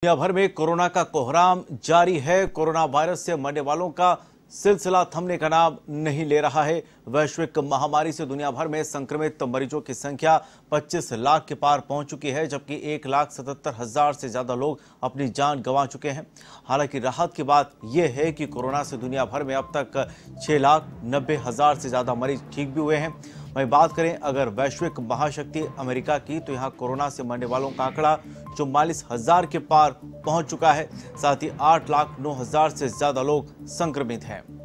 दुनिया भर में कोरोना का कोहराम जारी है। कोरोना वायरस से मरने वालों का सिलसिला थमने का नाम नहीं ले रहा है। वैश्विक महामारी से दुनिया भर में संक्रमित मरीजों की संख्या 25 लाख के पार पहुंच चुकी है, जबकि 1,77,000 से ज्यादा लोग अपनी जान गंवा चुके हैं। हालांकि राहत की बात यह है कि कोरोना से दुनिया भर में अब तक 6,90,000 से ज्यादा मरीज ठीक भी हुए हैं। वहीं बात करें अगर वैश्विक महाशक्ति अमेरिका की, तो यहाँ कोरोना से मरने वालों का आंकड़ा 44,000 के पार पहुंच चुका है। साथ ही 8,09,000 से ज्यादा लोग संक्रमित हैं।